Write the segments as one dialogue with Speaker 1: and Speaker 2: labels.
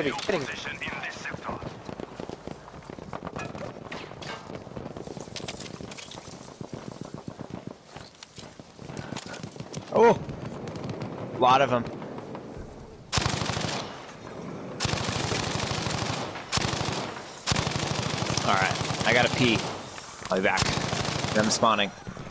Speaker 1: kidding.
Speaker 2: Oh, a lot of them. All right, I gotta pee. I'll be back. I'm spawning.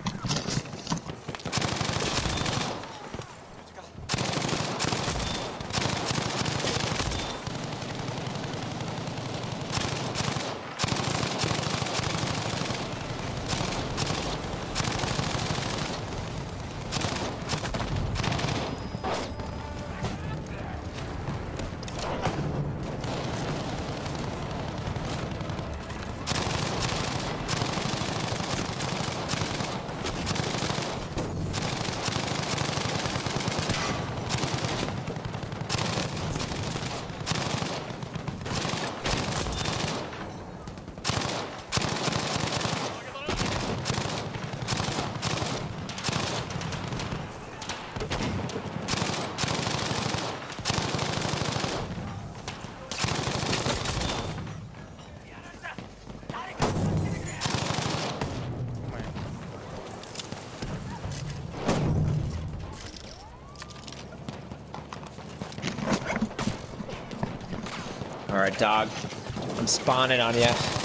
Speaker 2: All right, dog. I'm spawning on you.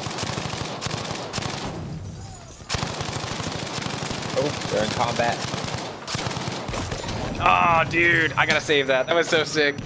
Speaker 2: Oh, they're in combat.
Speaker 1: Oh, dude, I gotta save that. That was so sick.